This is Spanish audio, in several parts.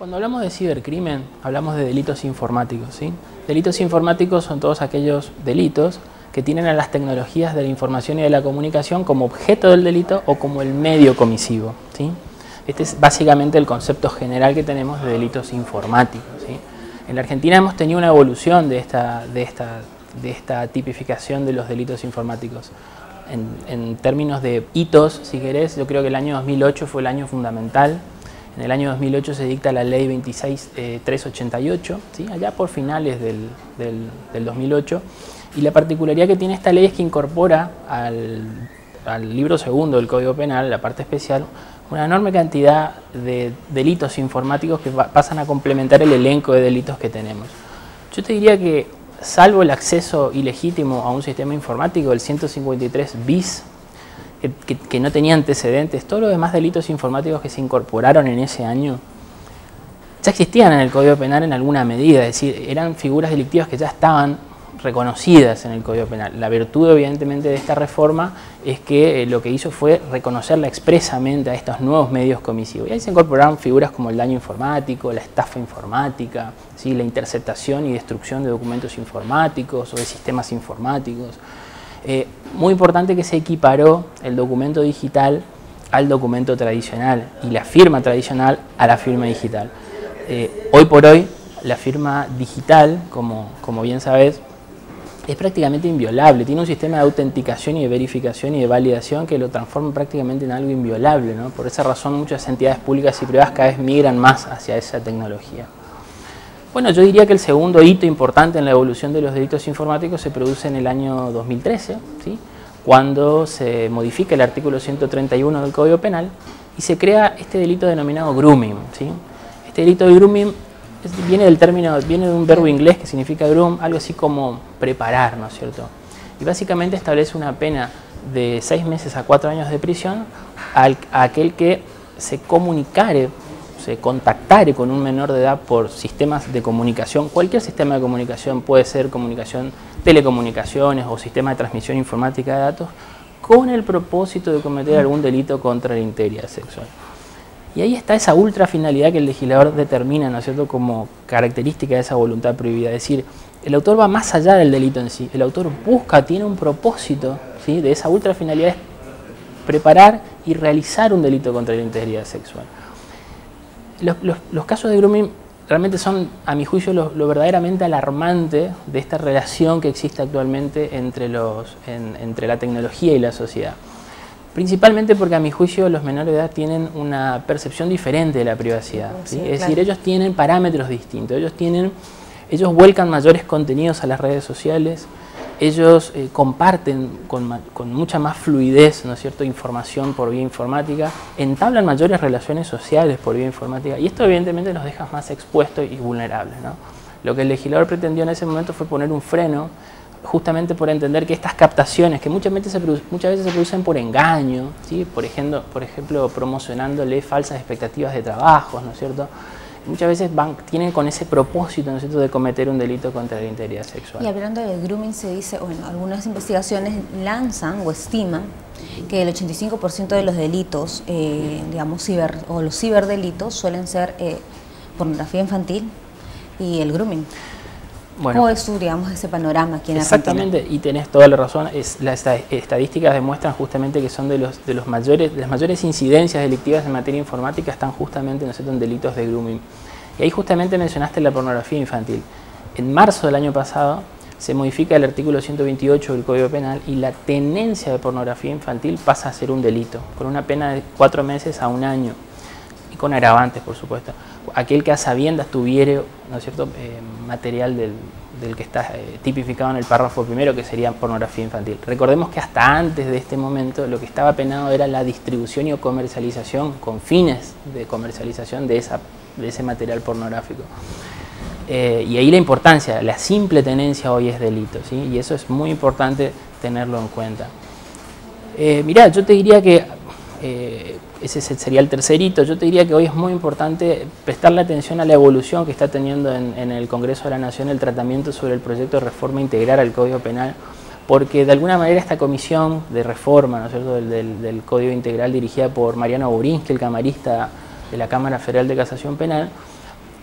Cuando hablamos de cibercrimen, hablamos de delitos informáticos, ¿sí? Delitos informáticos son todos aquellos delitos que tienen a las tecnologías de la información y de la comunicación como objeto del delito o como el medio comisivo, ¿sí? Este es básicamente el concepto general que tenemos de delitos informáticos, ¿sí? En la Argentina hemos tenido una evolución de esta tipificación de los delitos informáticos. En términos de hitos, si querés, yo creo que el año 2008 fue el año fundamental. En el año 2008 se dicta la ley 26388, ¿sí? Allá por finales del 2008. Y la particularidad que tiene esta ley es que incorpora al libro segundo del Código Penal, la parte especial, una enorme cantidad de delitos informáticos que pasan a complementar el elenco de delitos que tenemos. Yo te diría que, salvo el acceso ilegítimo a un sistema informático, el 153 bis, que no tenía antecedentes, todos los demás delitos informáticos que se incorporaron en ese año ya existían en el Código Penal en alguna medida, es decir, eran figuras delictivas que ya estaban reconocidas en el Código Penal. La virtud, evidentemente, de esta reforma es que lo que hizo fue reconocerla expresamente a estos nuevos medios comisivos. Y ahí se incorporaron figuras como el daño informático, la estafa informática, ¿sí? La interceptación y destrucción de documentos informáticos o de sistemas informáticos. Muy importante que se equiparó el documento digital al documento tradicional y la firma tradicional a la firma digital. Hoy por hoy, la firma digital, como bien sabes, es prácticamente inviolable, tiene un sistema de autenticación y de verificación y de validación que lo transforma prácticamente en algo inviolable, ¿no? Por esa razón muchas entidades públicas y privadas cada vez migran más hacia esa tecnología. Bueno, yo diría que el segundo hito importante en la evolución de los delitos informáticos se produce en el año 2013, ¿sí? Cuando se modifica el artículo 131 del Código Penal y se crea este delito denominado grooming, ¿sí? Este delito de grooming viene de un verbo inglés que significa groom, algo así como preparar, ¿no es cierto? Y básicamente establece una pena de 6 meses a 4 años de prisión a aquel que se contactare con un menor de edad por sistemas de comunicación. Cualquier sistema de comunicación, puede ser comunicación, telecomunicaciones o sistema de transmisión informática de datos, con el propósito de cometer algún delito contra la integridad sexual. Y ahí está esa ultra finalidad que el legislador determina, ¿no es cierto?, como característica de esa voluntad prohibida. Es decir, el autor va más allá del delito en sí. El autor tiene un propósito, ¿sí?, de esa ultra finalidad, es preparar y realizar un delito contra la integridad sexual. Los casos de grooming realmente son, a mi juicio, lo verdaderamente alarmante de esta relación que existe actualmente entre la tecnología y la sociedad. Principalmente porque, a mi juicio, los menores de edad tienen una percepción diferente de la privacidad, ¿sí? Es decir, ellos tienen parámetros distintos, ellos vuelcan mayores contenidos a las redes sociales, ellos comparten con mucha más fluidez, ¿no es cierto?, información por vía informática, entablan mayores relaciones sociales por vía informática, y esto evidentemente los deja más expuestos y vulnerables, ¿no? Lo que el legislador pretendió en ese momento fue poner un freno, justamente por entender que estas captaciones, que muchas veces se producen por engaño, ¿sí? Por ejemplo, promocionándole falsas expectativas de trabajos, ¿no es cierto?, muchas veces tienen con ese propósito, ¿no es cierto?, de cometer un delito contra la integridad sexual. Y hablando del grooming, se dice, bueno, algunas investigaciones lanzan o estiman que el 85% de los delitos, digamos, los ciberdelitos suelen ser pornografía infantil y el grooming. Bueno, ¿cómo ves tú, digamos, ese panorama aquí en Argentina? Exactamente, y tenés toda la razón. Las estadísticas demuestran justamente que son de las mayores incidencias delictivas en materia informática están justamente, ¿no es cierto?, en delitos de grooming. Y ahí justamente mencionaste la pornografía infantil. En marzo del año pasado se modifica el artículo 128 del Código Penal y la tenencia de pornografía infantil pasa a ser un delito, con una pena de 4 meses a 1 año. Y con agravantes, por supuesto. Aquel que a sabiendas tuviere, ¿no es cierto?, material del que está tipificado en el párrafo primero, que sería pornografía infantil. Recordemos que hasta antes de este momento lo que estaba penado era la distribución y o comercialización, con fines de comercialización de ese material pornográfico. Y ahí la importancia, la simple tenencia hoy es delito, ¿sí? Y eso es muy importante tenerlo en cuenta. Mirá, yo te diría que ese sería el tercer hito. Yo te diría que hoy es muy importante prestarle atención a la evolución que está teniendo en el Congreso de la Nación el tratamiento sobre el proyecto de reforma integral al Código Penal, porque de alguna manera esta comisión de reforma, ¿no es cierto?, del Código Integral dirigida por Mariano Borinsky, el camarista de la Cámara Federal de Casación Penal,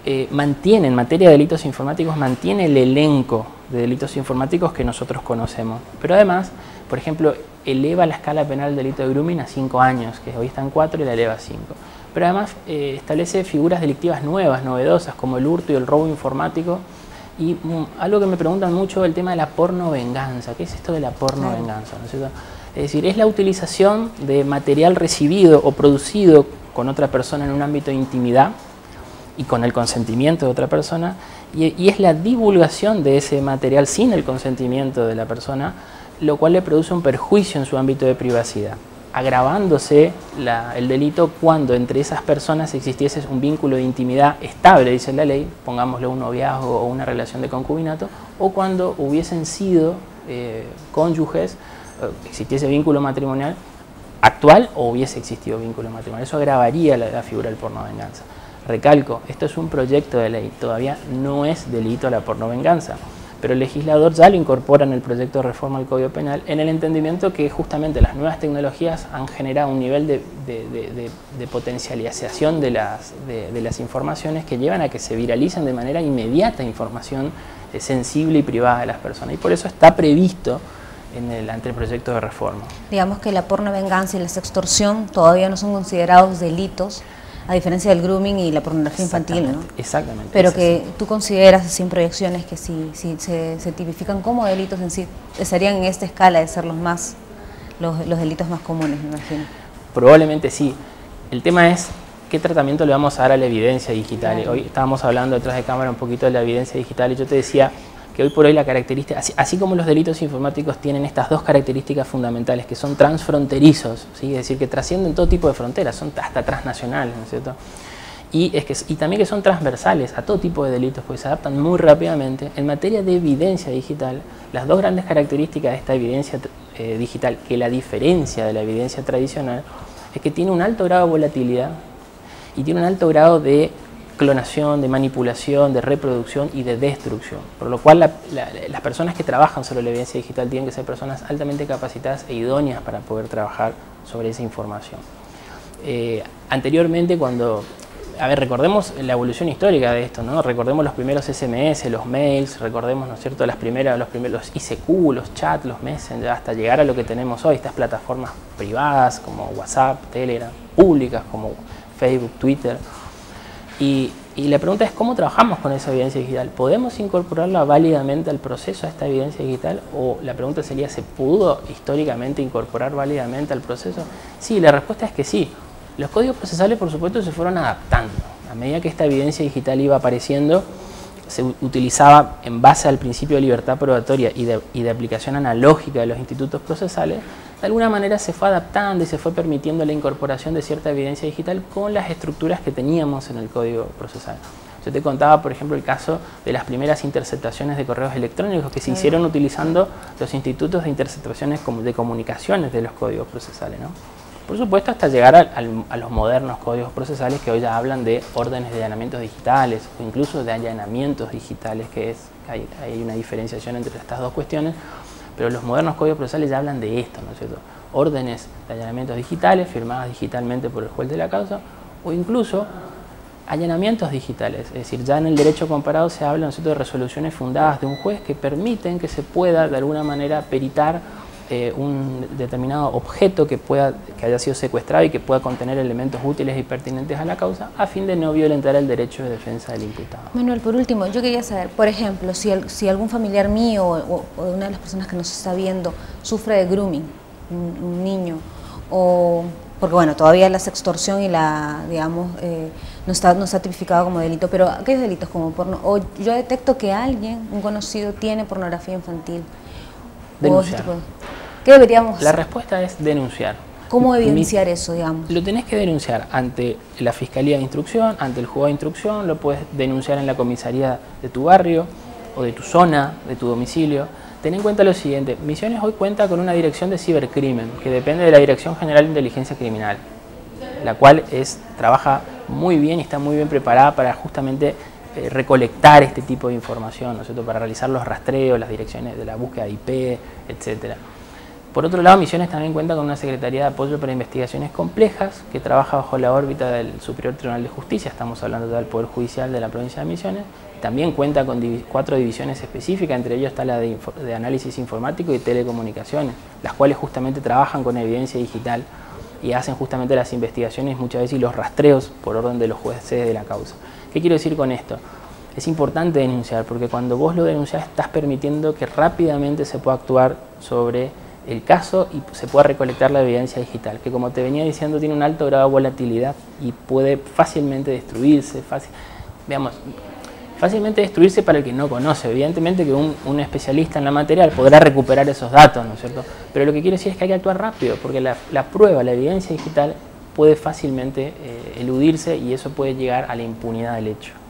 mantiene, en materia de delitos informáticos, mantiene el elenco de delitos informáticos que nosotros conocemos. Pero además, por ejemplo, eleva la escala penal del delito de grooming a 5 años, que hoy está en 4 y la eleva a 5. Pero además establece figuras delictivas nuevas, novedosas, como el hurto y el robo informático. Y algo que me preguntan mucho, el tema de la pornovenganza. ¿Qué es esto de la pornovenganza? ¿No es cierto? Es decir, es la utilización de material recibido o producido con otra persona en un ámbito de intimidad y con el consentimiento de otra persona, y es la divulgación de ese material sin el consentimiento de la persona, lo cual le produce un perjuicio en su ámbito de privacidad, agravándose el delito cuando entre esas personas existiese un vínculo de intimidad estable, dice la ley, pongámosle un noviazgo o una relación de concubinato, o cuando hubiesen sido cónyuges, existiese vínculo matrimonial actual o hubiese existido vínculo matrimonial. Eso agravaría la figura del pornovenganza. Recalco, esto es un proyecto de ley, todavía no es delito la pornovenganza, pero el legislador ya lo incorpora en el proyecto de reforma al Código Penal en el entendimiento que justamente las nuevas tecnologías han generado un nivel de potencialización de las informaciones que llevan a que se viralicen de manera inmediata información sensible y privada de las personas, y por eso está previsto en el anteproyecto de reforma. Digamos que la pornovenganza y la sextorsión todavía no son considerados delitos, a diferencia del grooming y la pornografía infantil, ¿no? Exactamente. Pero que tú consideras, sin proyecciones, que si se tipifican como delitos en sí, estarían en esta escala de ser los delitos más comunes, me imagino. Probablemente sí. El tema es qué tratamiento le vamos a dar a la evidencia digital. Claro. Hoy estábamos hablando detrás de cámara un poquito de la evidencia digital y yo te decía que hoy por hoy la característica, así como los delitos informáticos tienen estas dos características fundamentales, que son transfronterizos, ¿sí? Es decir, que trascienden todo tipo de fronteras, son hasta transnacionales, ¿no es cierto? Y también que son transversales a todo tipo de delitos, porque se adaptan muy rápidamente. En materia de evidencia digital, las dos grandes características de esta evidencia digital, que la diferencia de la evidencia tradicional, es que tiene un alto grado de volatilidad y tiene un alto grado de clonación, de manipulación, de reproducción y de destrucción. Por lo cual las personas que trabajan sobre la evidencia digital tienen que ser personas altamente capacitadas e idóneas para poder trabajar sobre esa información. Anteriormente, recordemos la evolución histórica de esto, ¿no? Recordemos los primeros SMS, los mails, recordemos, ¿no es cierto?, los primeros ICQ, los chats, los Messenger, hasta llegar a lo que tenemos hoy, estas plataformas privadas como WhatsApp, Telegram, públicas como Facebook, Twitter. Y la pregunta es, ¿cómo trabajamos con esa evidencia digital? ¿Podemos incorporarla válidamente al proceso, a esta evidencia digital? O la pregunta sería, ¿se pudo históricamente incorporar válidamente al proceso? Sí, la respuesta es que sí. Los códigos procesales, por supuesto, se fueron adaptando. A medida que esta evidencia digital iba apareciendo, se utilizaba en base al principio de libertad probatoria y de aplicación analógica de los institutos procesales. De alguna manera se fue adaptando y se fue permitiendo la incorporación de cierta evidencia digital con las estructuras que teníamos en el código procesal. Yo te contaba, por ejemplo, el caso de las primeras interceptaciones de correos electrónicos que se hicieron utilizando los institutos de interceptaciones de comunicaciones de los códigos procesales, ¿no? Por supuesto, hasta llegar a los modernos códigos procesales que hoy ya hablan de órdenes de allanamientos digitales o incluso de allanamientos digitales, hay una diferenciación entre estas dos cuestiones. Pero los modernos códigos procesales ya hablan de esto, ¿no es cierto? Órdenes de allanamientos digitales firmadas digitalmente por el juez de la causa o incluso allanamientos digitales. Es decir, ya en el derecho comparado se habla, ¿no es cierto?, de resoluciones fundadas de un juez que permiten que se pueda de alguna manera peritar un determinado objeto que haya sido secuestrado y que pueda contener elementos útiles y pertinentes a la causa a fin de no violentar el derecho de defensa del imputado. Manuel, por último, yo quería saber, por ejemplo, si algún familiar mío o de una de las personas que nos está viendo sufre de grooming, un niño, porque bueno, todavía la sextorsión y no está tipificado como delito, pero aquellos delitos como porno, o yo detecto que un conocido tiene pornografía infantil. Denunciar. ¿Qué deberíamos hacer? La respuesta es denunciar. ¿Cómo evidenciar eso, digamos? Lo tenés que denunciar ante la Fiscalía de Instrucción, ante el Juzgado de Instrucción, lo puedes denunciar en la comisaría de tu barrio o de tu zona, de tu domicilio. Ten en cuenta lo siguiente, Misiones hoy cuenta con una dirección de cibercrimen que depende de la Dirección General de Inteligencia Criminal, la cual trabaja muy bien y está muy bien preparada para justamente recolectar este tipo de información, ¿no es cierto?, para realizar los rastreos, las direcciones de la búsqueda de IP, etc. Por otro lado, Misiones también cuenta con una Secretaría de Apoyo para Investigaciones Complejas que trabaja bajo la órbita del Superior Tribunal de Justicia, estamos hablando del Poder Judicial de la provincia de Misiones. También cuenta con 4 divisiones específicas, entre ellos está la de Análisis Informático y Telecomunicaciones, las cuales justamente trabajan con evidencia digital y hacen justamente las investigaciones muchas veces y los rastreos por orden de los jueces de la causa. ¿Qué quiero decir con esto? Es importante denunciar, porque cuando vos lo denunciás estás permitiendo que rápidamente se pueda actuar sobre el caso y se pueda recolectar la evidencia digital, que como te venía diciendo tiene un alto grado de volatilidad y puede fácilmente destruirse, fácilmente destruirse para el que no conoce. Evidentemente que un especialista en la materia podrá recuperar esos datos, ¿no es cierto? Pero lo que quiero decir es que hay que actuar rápido, porque la prueba, la evidencia digital puede fácilmente eludirse y eso puede llegar a la impunidad del hecho.